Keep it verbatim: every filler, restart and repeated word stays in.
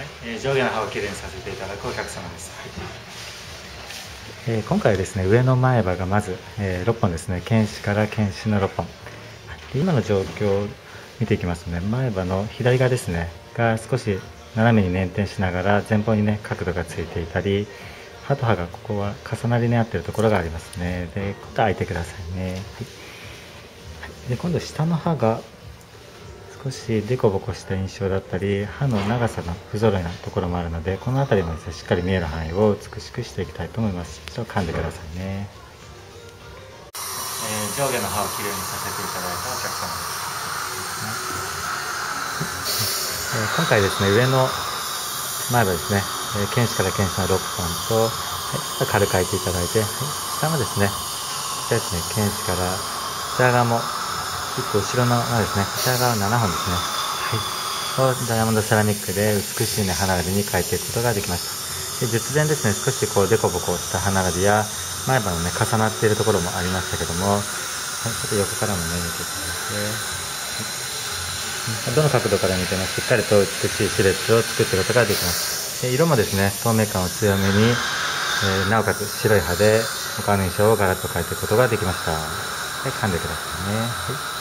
はい、えー、上下の歯をきれいにさせていただくお客様です。はい、えー、今回はですね、上の前歯がまず、えー、ろっぽんですね。犬歯から犬歯のろっぽん。で今の状況を見ていきますとね、前歯の左側ですねが少し斜めに捻転しながら前方にね角度がついていたり、歯と歯がここは重なりに合っているところがありますね。で、今度は開いてくださいね。はい、で今度下の歯が少しデコボコした印象だったり、歯の長さの不揃いなところもあるので、この辺りもですねしっかり見える範囲を美しくしていきたいと思います。ちょっと噛んでくださいね。えー、上下の歯をきれいにさせていただいたお客様です。えー、今回ですね、上の前歯ですね、えー、犬歯から犬歯のろっぽんと、はい、軽く開いていただいて、はい、下もですね、下ですね、犬歯から下側も一個後ろの歯ですね、下側ななほんですね、はい、をダイヤモンドセラミックで美しい、ね、歯並びに変えていくことができました。で術前ですね、少しこうデコボコした歯並びや前歯のね重なっているところもありましたけども、はい、ちょっと横からもね見ていただいて、はい、どの角度から見てもしっかりと美しいシルエットを作っていくことができます。で色もですね透明感を強めに、えー、なおかつ白い歯で他の印象をガラッと変えていくことができました。はい、噛んでくださいね。はい。